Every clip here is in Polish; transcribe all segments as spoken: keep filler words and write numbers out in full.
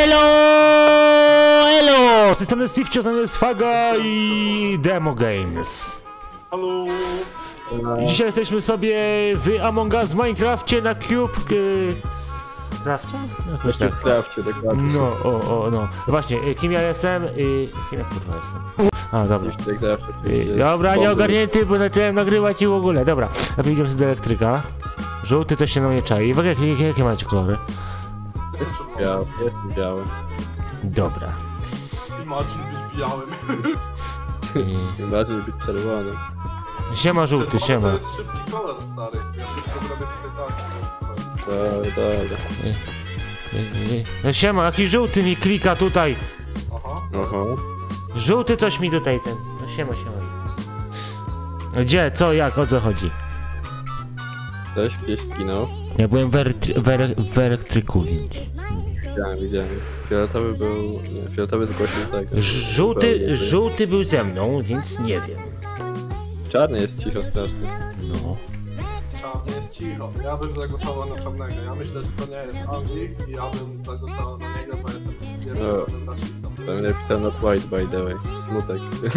Elo! Elo! Z tej strony Steve, to jest Faga i Demo Games. Halo! Dzisiaj jesteśmy sobie w Among Us w Minecrafcie na Cube... Crafcie? Jakoś tak. Crafcie, dokładnie. No, o, o, no. Właśnie, kim ja jestem i... Kim ja kurwa jestem? A, dobra. Tak zawsze, dobra, nie ogarnięty, bo zacząłem nagrywać i w ogóle. Dobra, a idziemy z elektryka. Żółty coś się na mnie czai. Jakie, jakie, jakie macie kolory? Biały, jestem biały. Dobra. Imagine być białym. I... Imagine być czerwonym. Siema żółty, siema. To jest szybki kolor, stary. Ja szybko zrobię tutaj taski. Dobra, dobra. No siema, jaki żółty mi klika tutaj. Aha. Aha. Żółty coś mi tutaj ten. No siema, siema. Gdzie, co, jak, o co chodzi? Coś gdzieś skinął. Ja byłem w, w, w elektryku, więc... Widziałem, widziałem. Fioletowy był... Nie, fioletowy zgłosił tak. Żółty, żółty był ze mną, więc nie wiem. Czarny jest cicho strasznie. No. Czarny jest cicho. Ja bym zagłosował na czarnego. Ja myślę, że to nie jest Anglik i ja bym zagłosował na niego, bo jestem pierwszym rasistą. Tam napisałem not white, by the way. Smutek.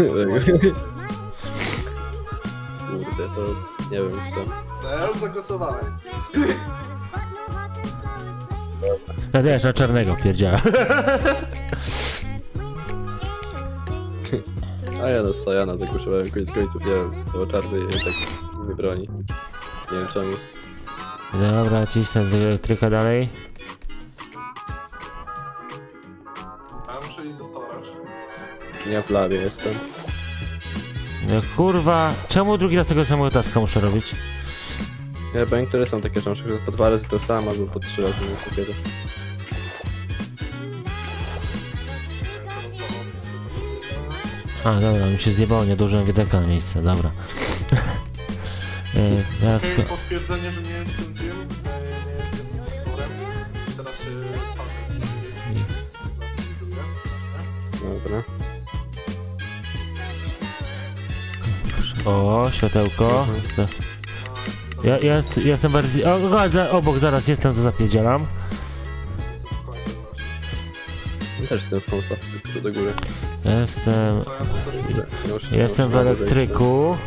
Kurde, to nie wiem kto. No ja już zagłosowałem. Ja też na czarnego pierdziała. A ja na Sajana zagłosowałem koniec końców, nie wiem, bo czarny tak nie broni. Nie wiem czemu. Dobra, cisnę do elektryka dalej. Ja muszę iść do storage. Ja w lawie jestem. No kurwa, czemu drugi raz tego samego taska muszę robić? Ja powiem, które są takie, że na przykład po dwa razy to samo, albo po trzy razy na kupie. A, dobra, mi się zjebało, nie dołożyłem wiaderka na miejsce, dobra. e, teraz... Okej, potwierdzenie, że nie jestem tym, nie jestem aktorem. Teraz się pasem Dobra. O, światełko. Ja, ja, jest, ja jestem bardziej... O, o, za, obok zaraz jestem, to zapierdzielam. Ja też jestem w kąsach, tu do góry. Jestem... Jestem w elektryku.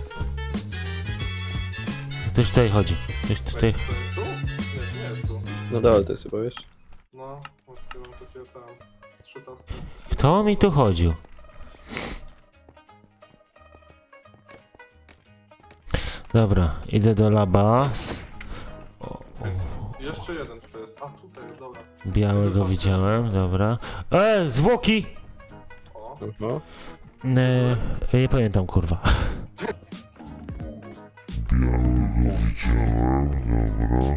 Ktoś tutaj chodzi. Ktoś tutaj... To jest tu? Nie, nie jest tu. No dobra, to jest chyba, wiesz? No, właściwie mam takie tam trzy taski. Kto mi tu chodził? Dobra, idę do laba. O, o. Jeszcze jeden tutaj jest. A, tutaj jest, dobra. Białego widziałem, dobra. E, zwłoki! O. Aha. E, nie pamiętam, kurwa. Białego widziałem, dobra.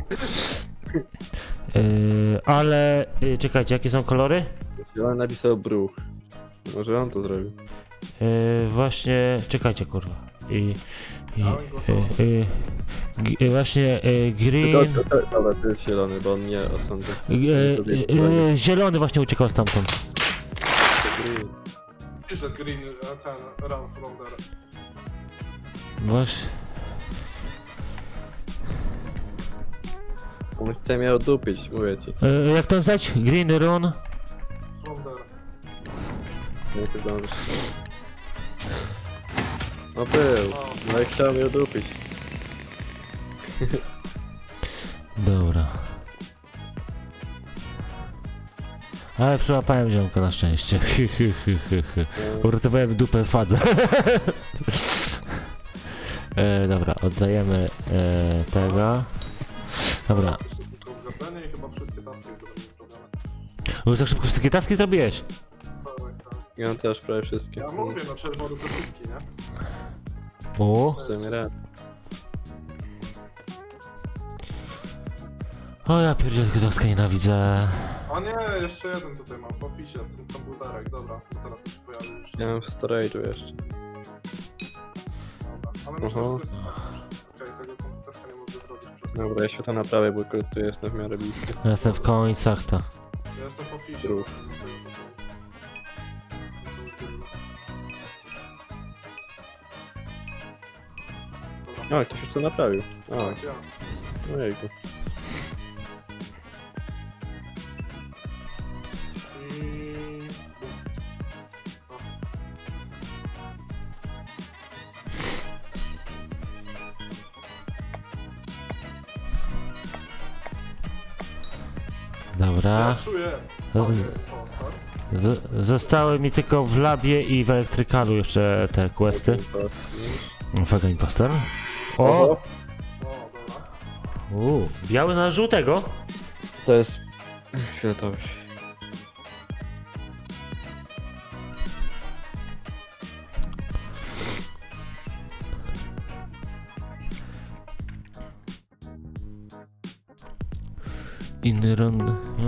E, ale, e, czekajcie, jakie są kolory? On napisał bruch. Może on to zrobił. E, właśnie, czekajcie, kurwa. I, i, e, e, g, e, właśnie e, green... To, to, to, dobra, to jest zielony, bo on nie osądza. E, e, zielony właśnie uciekał stamtąd. Pisze green, ten, run from there. Właśnie... On chce mnie odupić, mówię ci. E, jak to napisać? Green run? From there. Nie ty zdążysz. No był, no i chciał mnie odupić. Dobra. Ale przyłapałem ziomka na szczęście. Uratowałem dupę fadze. e, dobra, oddajemy e, tego. Dobra. I chyba wszystkie taski będą mieć problemy. No tak szybko wszystkie taski zrobiłeś? Ja mam też prawie wszystkie. Ja mówię, no czerwony to wszystkie, nie? O. W sumie raz. O ja pierdzielę, tylko taska nienawidzę. A nie, jeszcze jeden tutaj mam w opisie, ten komputerek, dobra, bo teraz mi się pojawił już. Ja mam w storage'u jeszcze. Dobra, ale myślę, że to jest okej, tego komputerka nie mogę zrobić przez to. Dobra, ja się to naprawię, bo akurat tu jestem w miarę blisko. Ja jestem w końcach, ta. Ja jestem w opisie. Ruch. O, ktoś już to naprawił. O, Tak, ja. ojejku. Dobra. Czuję. Z, z, zostały mi tylko w labie i w elektrykalu jeszcze te questy. Uwaga, impostor. O! O, dobra. Uuu, biały na żółtego. To jest... Fioletowy. Inny rund.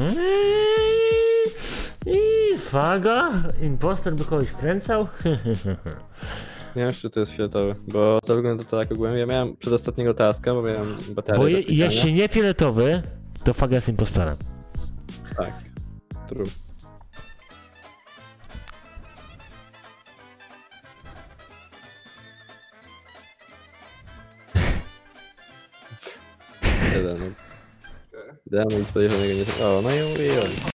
I faga? Impostor by kogoś wkręcał? Nie wiem, czy to jest fioletowy, bo to wygląda to tak ogólnie. Ja miałem przedostatniego taska, bo miałem baterię Bo do je, klikania. jeśli nie fioletowy, to faga jest impostorem. Tak. True. Jeden. Okej. Idealnie nic podejrzanego nie... O, no i mówiłem.